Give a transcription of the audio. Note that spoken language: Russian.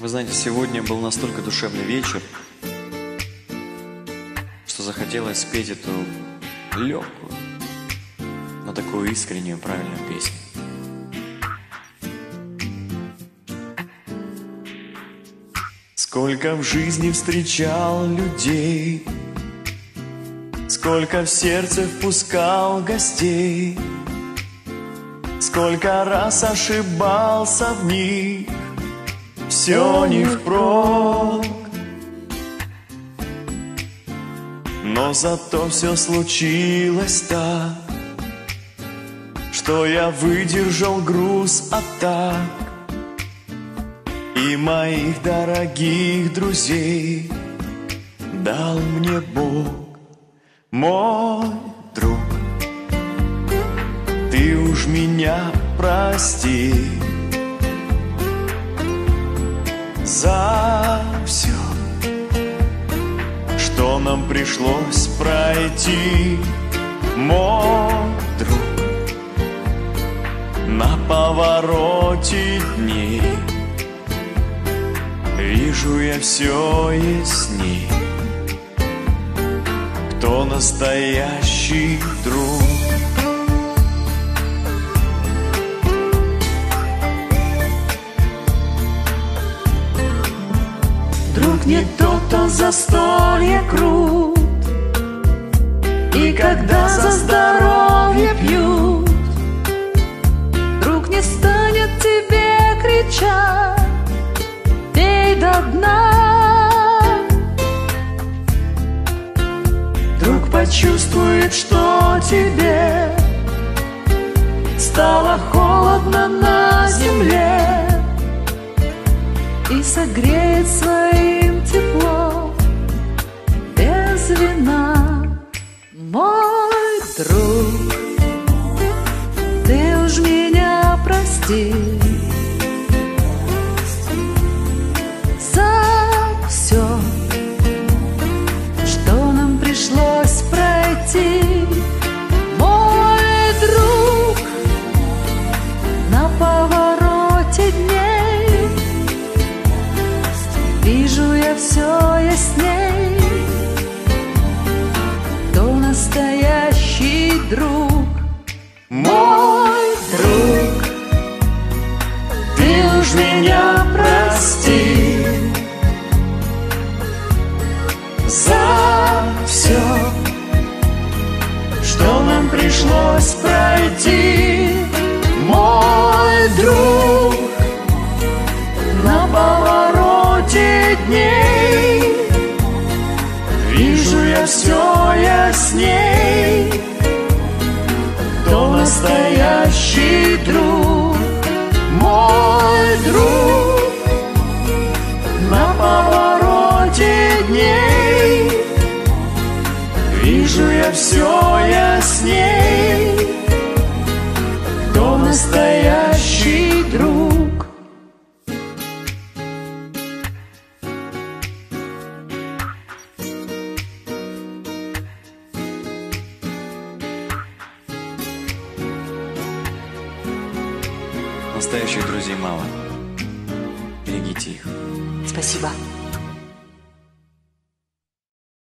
Вы знаете, сегодня был настолько душевный вечер, что захотелось спеть эту легкую, но такую искреннюю, правильную песню. Сколько в жизни встречал людей, сколько в сердце впускал гостей, сколько раз ошибался в них, все не впрок. Но зато все случилось так, что я выдержал груз атак и моих дорогих друзей дал мне Бог. Мой друг, ты уж меня прости за все, что нам пришлось пройти. Мой друг, на повороте дней вижу я все ясней, кто настоящий друг. Друг не тот, кто застолье крут, и когда за здоровье пьют. Друг не станет тебе кричать: пей до дна. Друг почувствует, что тебе стало холодно на земле, и согреет своим теплом без вина. Мой друг, ты уж меня прости за все, что нам пришлось пройти. Мой друг, на повороте дней вижу я все ясней, кто настоящий друг. Мой друг, ты уж меня прости за все, что нам пришлось пройти. Мой друг, на повороте дней вижу я все ясней, кто настоящий друг. Мой друг, на повороте дней вижу я все ясней, кто настоящий друг. Настоящих друзей мало. Берегите их. Спасибо.